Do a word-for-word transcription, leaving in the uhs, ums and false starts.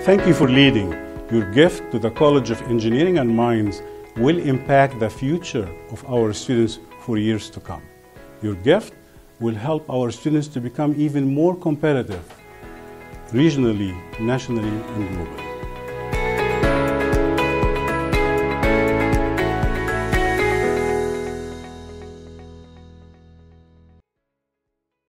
Thank you for leading. Your gift to the College of Engineering and Mines will impact the future of our students for years to come. Your gift will help our students to become even more competitive, regionally, nationally, and globally.